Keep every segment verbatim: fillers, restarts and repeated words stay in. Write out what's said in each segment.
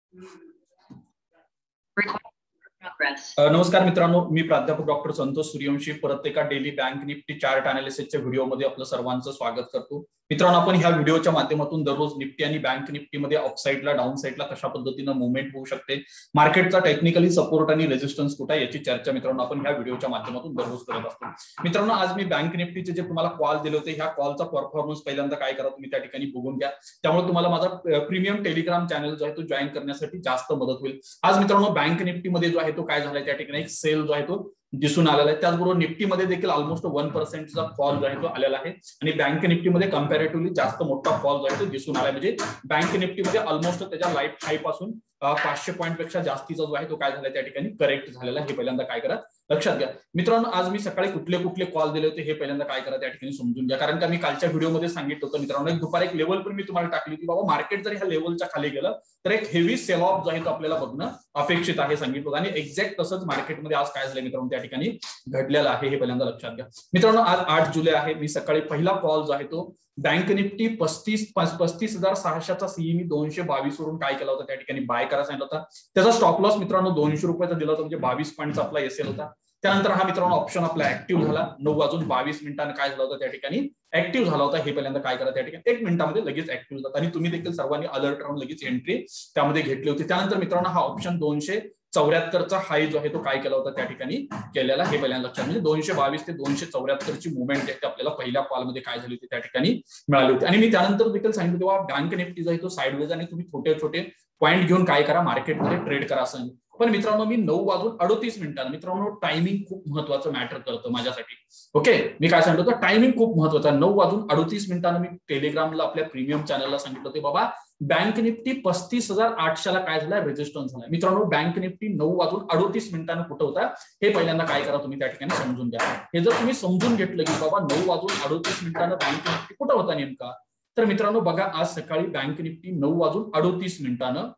नमस्कार मित्रांनो, मी प्राध्यापक डॉक्टर संतोष सूर्यवंशी परत एका डेली बँक निफ्टी चार्ट अनालिसिसच्या व्हिडिओमध्ये आपलं सर्वांचं स्वागत करतो. मित्रांनो, आपण ह्या व्हिडिओच्या माध्यमातून दररोज निफ्टी आणि बँक निफ्टीमध्ये अपसाईडला डाऊन साईडला कशा पद्धतीनं मुवमेंट होऊ शकते, मार्केटचा टेक्निकली सपोर्ट आणि रेजिस्टन्स कुठे आहे याची चर्चा मित्रांनो आपण ह्या व्हिडिओच्या माध्यमातून दररोज करत असतो. मित्रांनो, आज मी बँक निफ्टीचे जे तुम्हाला कॉल दिले होते, ह्या कॉलचा परफॉर्मन्स पहिल्यांदा काय करा तुम्ही त्या ठिकाणी बघून घ्या. त्यामुळे तुम्हाला माझा प्रीमियम टेलिग्राम चॅनल जो आहे तो जॉईन करण्यासाठी जास्त मदत होईल. आज मित्रांनो बँक निफ्टीमध्ये जो आहे तो काय झालाय, त्या ठिकाणी एक सेल जो आहे तो दिसून आलेला आहे. त्याचबरोबर निफ्टीमध्ये देखील ऑलमोस्ट वन पर्सेंटचा फॉल जो आहे तो आलेला आहे आणि बँक निफ्टीमध्ये कम्पॅरेटिव्हली जास्त मोठा फॉल जो आहे तो दिसून आलाय. म्हणजे बँक निफ्टीमध्ये ऑलमोस्ट त्याच्या लाईफ हाय पासून पाचशे पॉईंट पेक्षा जास्तीचा जो आहे तो काय झालाय त्या ठिकाणी करेक्ट झालेला आहे. हे पहिल्यांदा काय करा लक्षात घ्या. मित्रांनो, आज मी सकाळी कुठले कुठले कॉल दिले होते हे पहिल्यांदा काय करा त्या ठिकाणी समजून घ्या. कारण का मी कालच्या व्हिडिओमध्ये सांगितलं होतं मित्रांनो, एक दुपारी एक लेवल पण मी तुम्हाला टाकली होती, बाबा मार्केट जर ह्या लेवलच्या खाली गेलं तर एक हेवी सेल ऑफ जो आहे तो आपल्याला बघणं अपेक्षित आहे सांगितलं. आणि एक्झॅक्ट तसंच मार्केटमध्ये आज काय झालं मित्रांनो त्या ठिकाणी घडलेलं आहे. हे पहिल्यांदा लक्षात घ्या. मित्रांनो, आज आठ जुलै आहे. मी सकाळी पहिला कॉल जो आहे तो बँक निफ्टी पस्तीस पस्तीस हजार सहाशेचा सीई मी दोनशे बावीस वरून काय केला होता त्या ठिकाणी बाय करा सांगितलं होता. त्याचा स्टॉप लॉस मित्रांनो दोनशे रुपयाचा दिला होता, म्हणजे बावीस पॉईंटचा आपला एसएल होता. त्यानंतर हा मित्रांनो ऑप्शन आपला ऍक्टिव्ह झाला. नऊ वाजून बावीस मिनिटांनी काय झाला होता त्या ठिकाणी ऍक्टिव्ह झाला होता. हे पहिल्यांदा काय करा त्या ठिकाणी एक मिनिटामध्ये लगेच ऍक्टिव्ह होतात आणि तुम्ही देखील सर्वांनी अलर्ट राहून लगेच एंट्री त्यामध्ये घेतली होती. त्यानंतर मित्रांनो हा ऑप्शन दोनशे चौऱ्याहत्तरचा हाय जो आहे तो काय केला होता त्या ठिकाणी केलेला. हे पहिल्यांदा लक्षात, म्हणजे दोनशे बावीस ते दोनशे चौऱ्याहत्तरची मुवमेंट आहे आपल्याला पहिल्या कॉलमध्ये काय झाली होती त्या ठिकाणी मिळाली होती. आणि मी त्यानंतर देखील सांगितलं तेव्हा बँक निफ्टी जो आहे तो साईडवेज आणि तुम्ही छोटे छोटे पॉईंट घेऊन काय करा मार्केटमध्ये ट्रेड करा असं. पण मित्रांनो, मी नऊ वाजून अडोतीस मिनिटांना मित्रांनो टायमिंग खूप महत्वाचं मॅटर करतं माझ्यासाठी. ओके, मी काय सांगतो तर टायमिंग खूप महत्वाचा. नऊ वाजून अडोतीस मिनिटांना मी टेलिग्रामला आपल्या प्रीमियम चॅनलला सांगितलं होते, बाबा बँक निफ्टी पस्तीस हजार आठशेला काय झाला रेजिस्टन्स झाला. मित्रांनो, बँक निफ्टी नऊ वाजून अडोतीस मिनिटांना कुठं होता हे पहिल्यांदा काय करा तुम्ही त्या ठिकाणी समजून घ्या. हे जर तुम्ही समजून घेतलं की बाबा नऊ वाजून अडोतीस मिनिटांना बँक निफ्टी कुठं होता नेमका, तर मित्रांनो बघा आज सकाळी बँक निफ्टी नऊ वाजून अडोतीस मिनिटांनं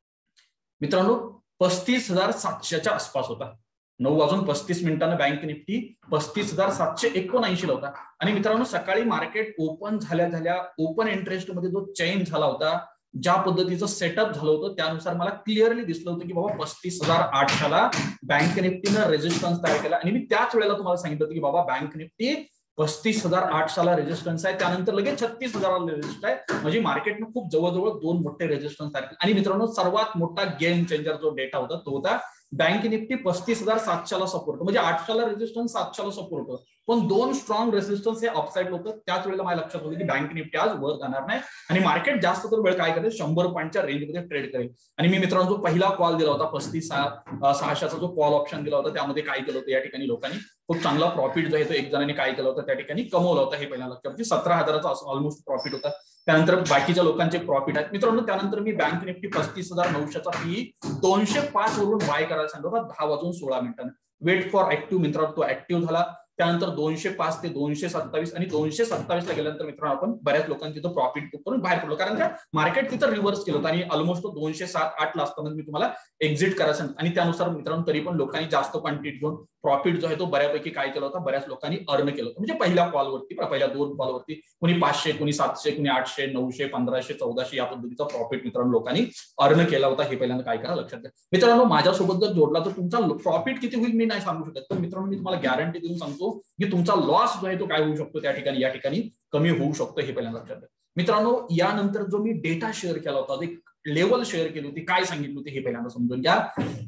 मित्रांनो पस्तीस हजार सातशेच्या आसपास होता. नऊ वाजून पस्तीस मिनिटांना बँक निफ्टी पस्तीस हजार सातशे एकोणऐंशी ला होता. आणि मित्रांनो सकाळी मार्केट ओपन झाल्या झाल्या ओपन इंटरेस्ट मध्ये जो चेंज झाला होता, ज्या पद्धतीचं सेटअप झालं होतं त्यानुसार मला क्लिअरली दिसलं होतं की बाबा पस्तीस हजार आठशेला बँक निफ्टीनं रेजिस्टन्स तयार केला. आणि मी त्याच वेळेला तुम्हाला सांगितलं होतं की बाबा बँक निफ्टी पस्तीस हजार आठशेला रेजिस्टन्स आहे, त्यानंतर लगेच छत्तीस हजाराला रेजिस्टन्स आहे. म्हणजे मार्केटनं खूप जवळजवळ दोन मोठे रेजिस्टन्स तयार केले. आणि मित्रांनो सर्वात मोठा गेम चेंजर जो डेटा होता तो होता बँक निफ्टी पस्तीस हजार सातशेला सपोर्ट, म्हणजे आठशेला रेजिस्टन्स सातशेला सपोर्ट होतं, पण दोन स्ट्रॉंग रेजिस्टन्स हे अपसाईड होतं. त्याच वेळेला माझ्या लक्षात होतं की बँक निफ्टी आज वर जाणार नाही आणि मार्केट जास्त तर वेळ काय करेल शंभर पॉईंटच्या रेंजमध्ये ट्रेड करेल. आणि मी मित्रांनो जो पहिला कॉल दिला होता पस्तीस सहाशेचा जो कॉल ऑप्शन दिला होता त्यामध्ये काय केलं होतं या ठिकाणी लोकांनी खूप चांगला प्रॉफिट जो आहे तो एक जणांनी काय केलं होतं त्या ठिकाणी कमवला होता. हे पहिल्या लक्षात सतरा हजाराचा ऑलमोस्ट प्रॉफिट होता. त्यानंतर बाकीच्या लोकांचे प्रॉफिट आहेत. मित्रांनो त्यानंतर मी बँक निफ्टी पस्तीस हजार नऊशेचा पी दोनशे पाच वरून बाय करायला सांगितलं होता दहा वाजून सोळा मिनिटांना. वेट फॉर ऍक्टिव्ह मित्रांनो तो ऍक्टिव्ह झाला. त्यानंतर दोनशे पाच ते दोनशे सत्तावीस आणि दोनशे सत्तावीस ला गेल्यानंतर मित्रांनो आपण बऱ्याच लोकांनी तिथं प्रॉफिट बुक करून बाहेर पडलो, कारण का मार्केट तिथं रिव्हर्स केलं होतं आणि ऑलमोस्ट दोनशे सात आठ ला असताना मी तुम्हाला एक्झिट करायचं. आणि त्यानुसार मित्रांनो तरी पण लोकांनी जास्त क्वांटिटी घेऊन प्रॉफिट जो आहे तो बऱ्यापैकी काय केला होता, बऱ्याच लोकांनी अर्न केलं होतं. म्हणजे पहिल्या कॉलवरती पहिल्या दोन कॉलवरती कोणी पाचशे कोणी सातशे कोणी आठशे नऊशे पंधराशे चौदाशे या पद्धतीचा प्रॉफिट मित्रांनो लोकांनी अर्न केला होता. हे पहिल्यांदा काय करा लक्षात घ्या. मित्रांनो माझ्यासोबत जर जोडला तर तुमचा प्रॉफिट किती होईल मी नाही सांगू शकत, पण मित्रांनो मी तुम्हाला गॅरंटी देऊन सांगतो की तुमचा लॉस जो आहे तो काय होऊ शकतो त्या ठिकाणी या ठिकाणी कमी होऊ शकतो. हे पहिल्यांदा लक्षात घ्या. मित्रांनो यानंतर जो मी डेटा शेअर केला होता, एक लेवल शेअर केली होती, काय सांगितलं होतं हे पहिल्यांदा समजून घ्या.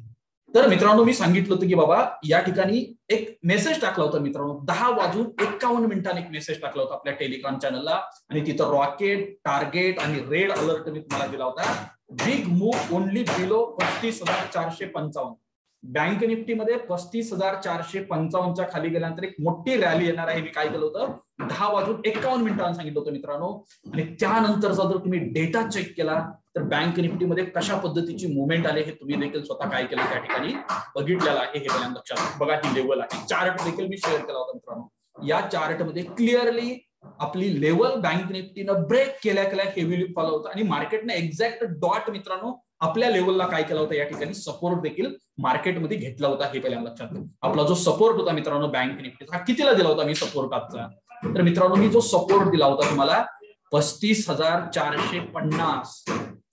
तर मित्रांनो मी सांगितलं होतं की बाबा या ठिकाणी एक मेसेज टाकला होता मित्रांनो दहा वाजून एक्कावन्न मिनिटांनी एक मेसेज टाकला होता आपल्या टेलिग्राम चॅनलला आणि तिथं रॉकेट टार्गेट आणि रेड अलर्ट मी तुम्हाला दिला होता. बिग मूव्ह ओनली बिलो पस्तीस हजार चारशे पंचावन्न. बँक निफ्टीमध्ये पस्तीस हजार चारशे पंचावन्नच्या खाली गेल्यानंतर एक मोठी रॅली येणार आहे. मी काय केलं होतं दहा वाजून एक्कावन्न मिनिटांनी सांगितलं होतं मित्रांनो. आणि त्यानंतरचा जर तुम्ही डेटा चेक केला तर बँक निफ्टीमध्ये कशा पद्धतीची मुवमेंट आली हे तुम्ही देखील स्वतः काय केलं त्या ठिकाणी बघितलेलं आहे. हे पहिल्यांदा लक्षात बघा, ही लेवल आहे. चार्ट देखील मी शेअर केला होता मित्रांनो. या चार्ट मध्ये क्लिअरली आपली लेवल बँक निफ्टीनं ब्रेक केल्या केल्या हेवीली फॉलो होतं आणि मार्केटने एक्झॅक्ट डॉट मित्रांनो आपल्या लेवलला काय केला होता या ठिकाणी सपोर्ट देखील मार्केटमध्ये घेतला होता. हे पहिल्यांदा लक्षात घ्या. आपला जो सपोर्ट होता मित्रांनो बँक निफ्टीचा हा कितीला दिला होता मी सपोर्ट आजचा, तर मित्रांनो मी जो सपोर्ट दिला होता तुम्हाला पस्तीस हजार चारशे पन्नास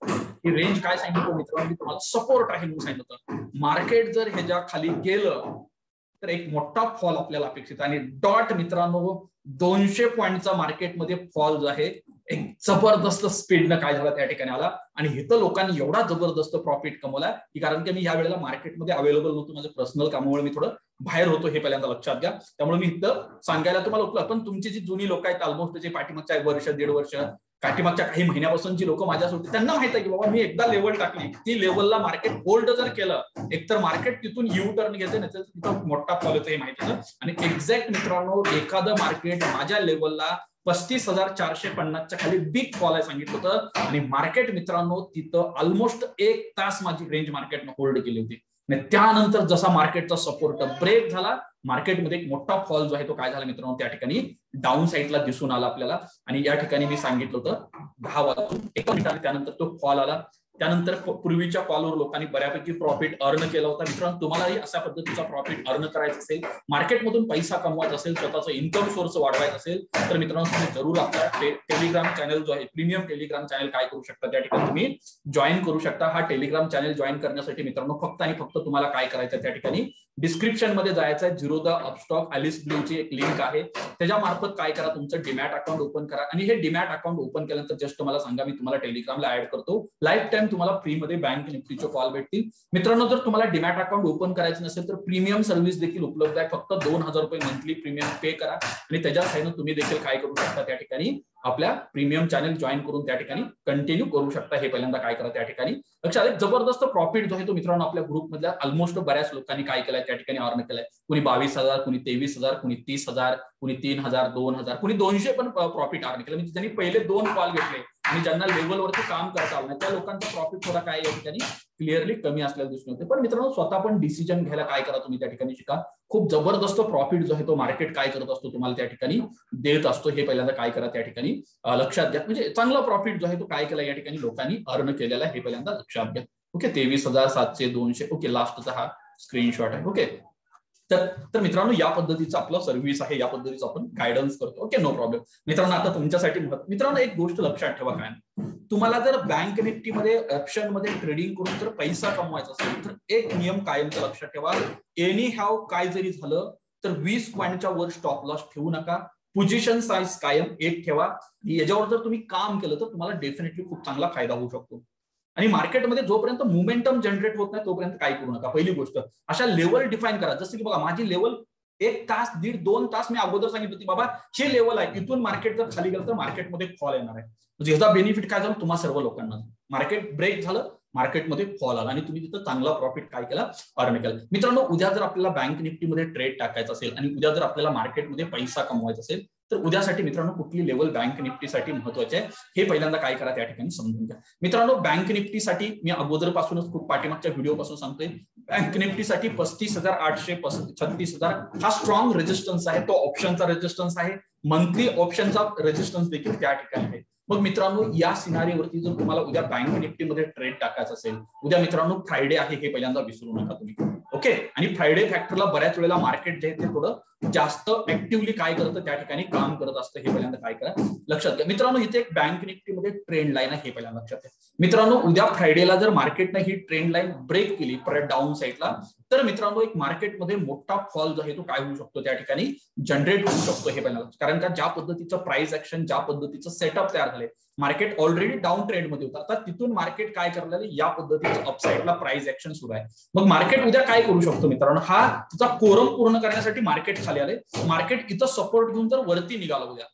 ही रेंज काय सांगितलं मित्रांनो, तुम्हाला सपोर्ट आहे म्हणून सांगितलं होतं. मार्केट जर ह्याच्या खाली गेलं तर एक मोठा फॉल आपल्याला अपेक्षित आहे. आणि डॉट मित्रांनो दोनशे पॉईंटचा मार्केटमध्ये फॉल जो आहे एक जबरदस्त स्पीडनं काय झाला त्या ठिकाणी आला. आणि इथं लोकांनी एवढा जबरदस्त प्रॉफिट कमवला की कारण की मी या वेळेला मार्केटमध्ये अवेलेबल नव्हतो, माझं पर्सनल कामामुळे मी थोडं बाहेर होतो, हे पहिल्यांदा लक्षात घ्या. त्यामुळे मी इथं सांगायला तुम्हाला उपलब्ध. पण तुमची जी जुनी लोक आहेत ऑलमोस्ट जे पाठीमागच्या वर्ष दीड वर्ष पाठीमागच्या काही महिन्यापासून जी लोक माझ्यासोबत त्यांना माहित आहे की बाबा मी एकदा लेवल टाकली ती लेवलला मार्केट होल्ड जर केलं एकतर मार्केट तिथून यू टर्न घेते नाही तर तिथं मोठा फॉल येतो हे माहिती आहे. आणि एक्झॅक्ट मित्रांनो एखादं मार्केट माझ्या लेवलला पस्तीस हजार चारशे पन्नासच्या खाली बिग फॉल आहे सांगितलं होतं. आणि मार्केट मित्रांनो तिथं ऑलमोस्ट एक तास माझी रेंज मार्केटनं होल्ड केली होती. त्यानंतर जसा मार्केटचा सपोर्ट ब्रेक झाला मार्केटमध्ये एक मोठा फॉल जो आहे तो काय झाला मित्रांनो त्या ठिकाणी डाऊन साईडला दिसून आला आपल्याला. आणि या ठिकाणी मी सांगितलं होतं दहा वाजून एक मिनिटाने त्यानंतर तो फॉल आला. त्यानंतर पूर्वीच्या कॉलवर लोकांनी बऱ्यापैकी प्रॉफिट अर्न केला होता. मित्रांनो तुम्हालाही अशा पद्धतीचा प्रॉफिट अर्न करायचा असेल, मार्केटमधून पैसा कमवायचा असेल, स्वतःचं इन्कम सोर्स वाढवायचा असेल तर मित्रांनो तुम्ही जरूर आपला टेलिग्राम चॅनल जो आहे प्रीमियम टेलिग्राम चॅनल काय करू शकता त्या ठिकाणी तुम्ही जॉईन करू शकता. हा टेलिग्राम चॅनल जॉईन करण्यासाठी मित्रांनो फक्त आणि फक्त तुम्हाला काय करायचं त्या ठिकाणी डिस्क्रिप्शन मध्ये जायचं आहे. झिरो द अपस्टॉक अलिस ब्लूची एक लिंक आहे त्याच्या मार्फत काय करा तुमचं डीमॅट अकाउंट ओपन करा. आणि हे डीमॅट अकाउंट ओपन केल्यानंतर जस्ट मला सांगा मी तुम्हाला टेलिग्रामला ऍड करतो. लाईफ टाइम तुम्हाला फ्री मध्ये बँक निफ्टीचे कॉल भेटतील. मित्रांनो जर तुम्हाला डीमॅट अकाउंट ओपन करायचं नसेल तर प्रीमियम सर्व्हिस देखील उपलब्ध आहे. फक्त दोन हजार रुपये मंथली प्रीमियम पे करा आणि त्याच्या साहाय्याने तुम्ही देखील काय करू शकता त्या ठिकाणी आपल्या प्रीमियम चॅनल जॉईन करून त्या ठिकाणी कंटिन्यू करू शकता. हे पहिल्यांदा काय करा त्या ठिकाणी लक्षात एक जबरदस्त प्रॉफिट जो आहे तो मित्रांनो आपल्या ग्रुप मधल्या ऑलमोस्ट बऱ्याच लोकांनी काय केलाय त्या ठिकाणी अर्न केलाय. कुणी बावीस हजार कुणी तेवीस हजार कुणी तीस हजार कुणी तीन हजार दोन हजार कुणी दोनशे पण प्रॉफिट अर्न केलं. म्हणजे त्यांनी पहिले दोन कॉल घेतले आणि ज्यांना लेवलवरती काम करता आलं नाही त्या लोकांचा प्रॉफिट थोडा काय या ठिकाणी क्लिअरली कमी असल्याला दिसून येते. पण मित्रांनो स्वतः पण डिसिजन घ्यायला काय करा तुम्ही त्या ठिकाणी शिका. खूप जबरदस्त प्रॉफिट जो आहे तो मार्केट काय करत असतो तुम्हाला त्या ठिकाणी देत असतो. हे पहिल्यांदा काय करा त्या ठिकाणी लक्षात घ्या. म्हणजे चांगला प्रॉफिट जो आहे तो काय केला या ठिकाणी लोकांनी अर्न केलेला हे पहिल्यांदा लक्षात घ्या. ओके तेवीस हजार सातशे दोनशे ओके लास्टचा हा स्क्रीनशॉट आहे. ओके तर तर मित्रांनो या पद्धतीचं आपलं सर्व्हिस आहे, या पद्धतीचं आपण गायडन्स करतो. Okay no problem. मित्रांनो आता तुमच्यासाठी मित्रांनो एक गोष्ट लक्षात ठेवा काय तुम्हाला जर बँक निफ्टीमध्ये ऑप्शन मध्ये ट्रेडिंग करून जर पैसा कमवायचा असेल तर एक नियम कायमचा लक्षात ठेवा. एनी हॅव काय जरी झालं तर वीस पॉईंटच्या वर स्टॉप लॉस ठेवू नका. पोझिशन साईज कायम एक ठेवा. याच्यावर जर तुम्ही काम केलं तर तुम्हाला डेफिनेटली खूप चांगला फायदा होऊ शकतो. आणि मार्केटमध्ये जोपर्यंत मोमेंटम जनरेट होत नाही तोपर्यंत काय करू नका. पहिली गोष्ट अशा लेवल डिफाईन करा. जसं की बघा माझी लेवल एक तास दीड दोन तास मी अगोदर सांगितलं होती बाबा हे लेवल आहे इथून मार्केट जर खाली गेलं तर मार्केटमध्ये फॉल येणार आहे. म्हणजे याचा बेनिफिट काय झालं तुम्हा सर्व लोकांना. मार्केट ब्रेक झालं मार्केटमध्ये फॉल आला आणि तुम्ही तिथं चांगला प्रॉफिट काय केला अर्न केला. मित्रांनो उद्या जर आपल्याला बँक निफ्टीमध्ये ट्रेड टाकायचा असेल आणि उद्या जर आपल्याला मार्केटमध्ये पैसा कमवायचा असेल तर उद्यासाठी मित्रांनो कुठली लेवल बँक निफ्टीसाठी महत्वाचे आहे हे पहिल्यांदा काय करा त्या ठिकाणी समजून घ्या. मित्रांनो बँक निफ्टीसाठी मी अगोदरपासूनच खूप पाठीमागच्या व्हिडिओ पासून सांगतोय बँक निफ्टीसाठी पस्तीस हजार आठशे छत्तीस हजार हा स्ट्रॉंग रेजिस्टन्स आहे. तो ऑप्शनचा रेजिस्टन्स आहे. मंथली ऑप्शनचा रेजिस्टन्स देखील त्या ठिकाणी आहे. मग मित्रांनो या सिनारीवरती जर तुम्हाला उद्या बँक निफ्टीमध्ये ट्रेड टाकायचा असेल उद्या मित्रांनो फ्रायडे आहे हे पहिल्यांदा विसरू नका तुम्ही. ओके आणि फ्रायडे फॅक्टरला बऱ्याच वेळेला मार्केट जे आहे ते थोडं जास्त ऍक्टिव्हली काय करतं त्या ठिकाणी काम करत असतं. हे पहिल्यांदा काय करा लक्षात घ्या. मित्रांनो इथे एक बँक निफ्टीमध्ये ट्रेंड लाईन आहे हे पहिल्यांदा लक्षात घ्या. मित्रांनो उद्या फ्रायडेला जर मार्केटने ही ट्रेंड लाईन ब्रेक केली परत डाऊन साईडला तर मित्रांनो एक मार्केटमध्ये मोठा फॉल जो आहे तो काय होऊ शकतो त्या ठिकाणी जनरेट होऊ शकतो. हे पहिल्यांदा कारण का ज्या पद्धतीचं प्राइस ऍक्शन ज्या पद्धतीचं सेटअप तयार झाले मार्केट ऑलरेडी डाऊन ट्रेंड मध्ये होता. आता तिथून मार्केट काय करणार या पद्धतीचं अपसाईडला प्राइस ऍक्शन सुरू आहे. मग मार्केट उद्या काय करू शकतो मित्रांनो हा तुझा कोरम पूर्ण करण्यासाठी मार्केट खाली आले. मार्केट इथं सपोर्ट घेऊन जर वरती निघालं उद्या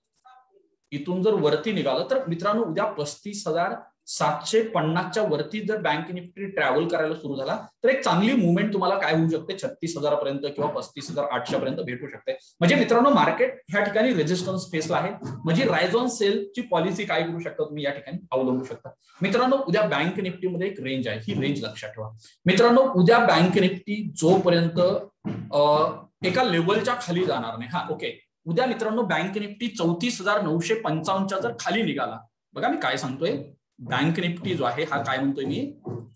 इथून जर वरती निघालं तर मित्रांनो उद्या पस्तीस हजार सातशे पन्नासच्या वरती जर बँक निफ्टी ट्रॅव्हल करायला सुरू झाला तर एक चांगली मुवमेंट तुम्हाला काय होऊ शकते छत्तीस हजारापर्यंत किंवा पस्तीस हजार आठशे पर्यंत भेटू शकते. म्हणजे मित्रांनो मार्केट ह्या ठिकाणी रेजिस्टन्स फेसला आहे. म्हणजे राईज ऑन सेल ची पॉलिसी काय करू शकता तुम्ही या ठिकाणी अवलंबू शकता. मित्रांनो उद्या बँक निफ्टीमध्ये एक रेंज आहे ही रेंज लक्षात ठेवा. मित्रांनो उद्या बँक निफ्टी जोपर्यंत एका लेवलच्या खाली जाणार नाही हा ओके उद्या मित्रांनो बँक निफ्टी चौतीस हजार नऊशे पंचावन्नच्या जर खाली निघाला बघा मी काय सांगतोय बँक निफ्टी जो आहे हा काय म्हणतोय मी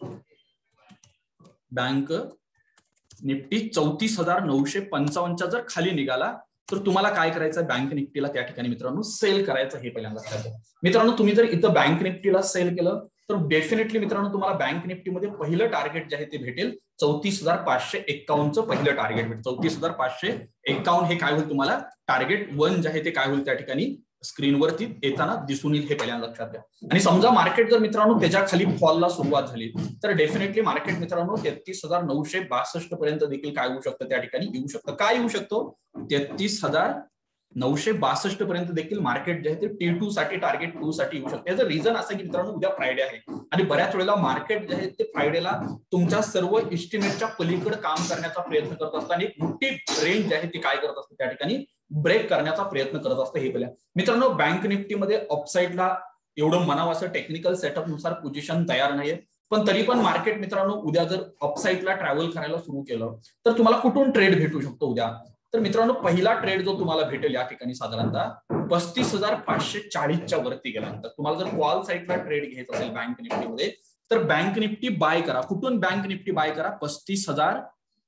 बँक निफ्टी चौतीस हजार नऊशे पंचावन्नच्या जर खाली निघाला तर तुम्हाला काय करायचं बँक निफ्टीला त्या ठिकाणी मित्रांनो सेल करायचं हे पहिल्यांदा लक्षात घ्या. मित्रांनो तुम्ही जर इथं बँक निफ्टीला सेल केलं तर डेफिनेटली मित्रांनो तुम्हाला बँक निफ्टीमध्ये पहिलं टार्गेट जे आहे ते भेटेल चौतीस हजार पाचशे एक्कावन्नचं पहिलं टार्गेट भेटेल. चौतीस हजार पाचशे एक्कावन्न हे काय होईल तुम्हाला टार्गेट वन जे आहे ते काय होईल त्या ठिकाणी स्क्रीनवरती येताना दिसून येईल, हे पहिल्यांदा लक्षात घ्या. आणि समजा मार्केट जर मित्रांनो त्याच्या खाली फॉलला सुरुवात झाली तर डेफिनेटली मार्केट मित्रांनो तेहतीस हजार नऊशे बासष्ट पर्यंत देखील काय होऊ शकतं त्या ठिकाणी येऊ शकतं. काय येऊ शकतो तेहतीस हजार नऊशे बासष्ट पर्यंत देखील मार्केट जे आहे ते टी टू साठी टार्गेट टू साठी येऊ शकते. याचं रिझन असं की मित्रांनो उद्या फ्रायडे आहे आणि बऱ्याच वेळेला मार्केट जे आहे ते फ्रायडेला तुमच्या सर्व इस्टिमेटच्या पलीकडे काम करण्याचा प्रयत्न करत असतं आणि एक मोठी रेंज आहे ती काय करत असते त्या ठिकाणी ब्रेक करण्याचा प्रयत्न करत असतं. हे पहिल्या मित्रांनो बँक निफ्टीमध्ये अपसाईडला एवढं म्हणावं असं टेक्निकल सेटअप नुसार पोझिशन तयार नाहीये, पण तरी पण मार्केट मित्रांनो उद्या जर अपसाईडला ट्रॅव्हल करायला सुरू केलं तर तुम्हाला कुठून ट्रेड भेटू शकतो उद्या. तर मित्रांनो पहिला ट्रेड जो तुम्हाला भेटेल या ठिकाणी साधारणतः पस्तीस हजार पाचशे चाळीसच्या वरती गेल्यानंतर तुम्हाला जर कॉल साईडला ट्रेड घ्यायचा असेल बँक निफ्टीमध्ये तर बँक निफ्टी बाय करा. कुठून बँक निफ्टी बाय करा पस्तीस हजार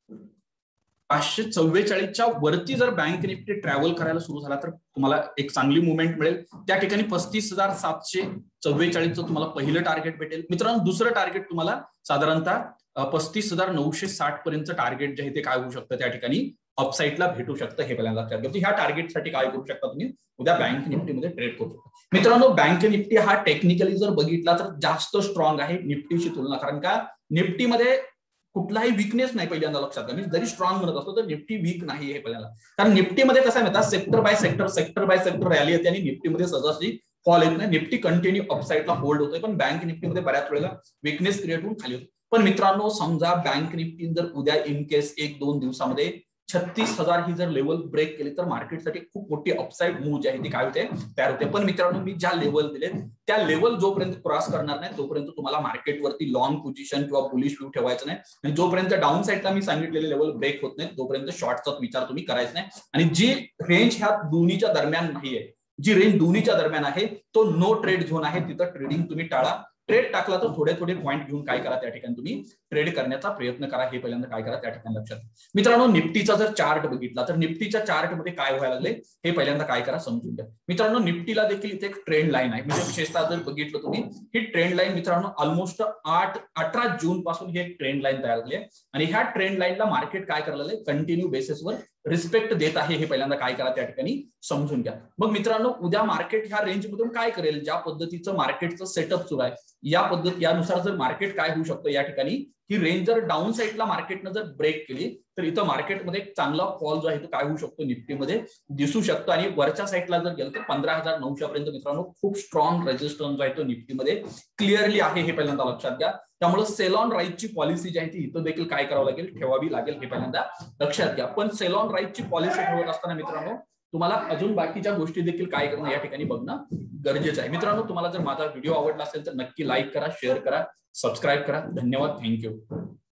पाचशे चव्वेचाळीसच्या वरती जर बँक निफ्टी ट्रॅव्हल करायला सुरू झाला तर तुम्हाला एक चांगली मुवमेंट मिळेल. त्या ठिकाणी पस्तीस हजार सातशे चव्वेचाळीसचं तुम्हाला पहिलं टार्गेट भेटेल. मित्रांनो दुसरं टार्गेट तुम्हाला साधारणतः पस्तीस हजार नऊशे साठ पर्यंत टार्गेट जे आहे ते काय होऊ शकतं त्या ठिकाणी अपसाईडला भेटू शकतं. हे पहिल्यांदा लक्षात घ्या. ह्या टार्गेटसाठी काय करू शकता तुम्ही उद्या बँक निफ्टीमध्ये ट्रेड करू शकता. मित्रांनो बँक निफ्टी हा टेक्निकली जर बघितला तर जास्त स्ट्रॉंग आहे निफ्टीशी तुलना, कारण का निफ्टीमध्ये कुठलाही विकनेस नाही पहिल्यांदा लक्षात घ्या. मी जरी स्ट्रॉंग म्हणत असतो तर निफ्टी वीक नाही हे पहिल्यांदा, कारण निफ्टीमध्ये कसं आहे माहिती sector by sector sector by sector rally येते आणि निफ्टीमध्ये सहजासहजी फॉल येत नाही. निफ्टी कंटिन्यू अपसाईडला होल्ड होतोय, पण बँक निफ्टीमध्ये बऱ्याच वेळेला विकनेस क्रिएट होऊन खाली होते. पण मित्रांनो समजा बँक निफ्टी जर उद्या इन केस एक दोन दिवसामध्ये छत्तीस हजार ही जर लेवल ब्रेक केली तर मार्केटसाठी खूप मोठी अपसाईड मूव जी आहे ती काय होते तयार होते. पण मित्रांनो मी ज्या लेवल दिले त्या लेवल जोपर्यंत क्रॉस करणार नाही तोपर्यंत तुम्हाला मार्केटवरती लॉंग पोझिशन किंवा बुलिश व्ह्यू ठेवायचं नाही, आणि जोपर्यंत डाऊन साईडला मी सांगितलेले लेवल ब्रेक होत नाही तोपर्यंत शॉर्टचा विचार तुम्ही करायचा नाही. आणि जी रेंज ह्या दोन्हीच्या दरम्यान नाहीये, जी रेंज दोन्हीच्या दरम्यान आहे तो नो ट्रेड झोन आहे, तिथं ट्रेडिंग तुम्ही टाळा. ट्रेड टाकला तर थोडे थोडे पॉईंट घेऊन काय करा त्या ठिकाणी तुम्ही ट्रेड करण्याचा प्रयत्न करा. हे पहिल्यांदा काय करा त्या ठिकाणी लक्षात. मित्रांनो निफ्टीचा जर चार्ट बघितला तर निफ्टीच्या चार्ट मध्ये काय व्हायला लागले हे पहिल्यांदा काय करा समजून घ्या. मित्रांनो निफ्टीला देखील इथे एक ट्रेंड लाईन आहे, म्हणजे विशेषतः जर बघितलं तुम्ही ही ट्रेंड लाईन मित्रांनो ऑलमोस्ट आठ अठरा जून पासून ही एक ट्रेंड लाईन तयार झाली आहे आणि ह्या ट्रेंड लाईनला मार्केट काय करायला लागले कंटिन्यू बेसिसवर रिस्पेक्ट देत आहे. हे पहिल्यांदा काय करा त्या ठिकाणी समजून घ्या. मग मित्रांनो उद्या मार्केट ह्या रेंज मधून काय करेल, ज्या पद्धतीचं मार्केटचं सेटअप सुरू आहे या पद्धती यानुसार जर मार्केट काय होऊ शकतं या ठिकाणी ही रेंज जर डाऊन साईडला मार्केटनं जर ब्रेक केली तर इथं मार्केटमध्ये एक चांगला फॉल जो आहे तो काय होऊ शकतो निफ्टीमध्ये दिसू शकतो. आणि वरच्या साईडला जर गेलं तर पंधरा हजार नऊशे पर्यंत मित्रांनो खूप स्ट्रॉंग रेजिस्टन्स जो आहे तो निफ्टीमध्ये क्लिअरली आहे. हे पहिल्यांदा लक्षात घ्या. त्यामुळे सेल ऑन राईजची पॉलिसी जी आहे ती इथं देखील काय करावं लागेल ठेवावी लागेल हे पहिल्यांदा लक्षात घ्या. पण सेल ऑन राईजची पॉलिसी ठेवत असताना मित्रांनो तुम्हाला अजून बाकीच्या गोष्टी देखील काय करणं या ठिकाणी बघणं गरजेचं आहे. मित्रांनो तुम्हाला जर माझा व्हिडिओ आवडला असेल तर नक्की लाईक करा, शेअर करा, सबस्क्राईब करा. धन्यवाद. थँक्यू.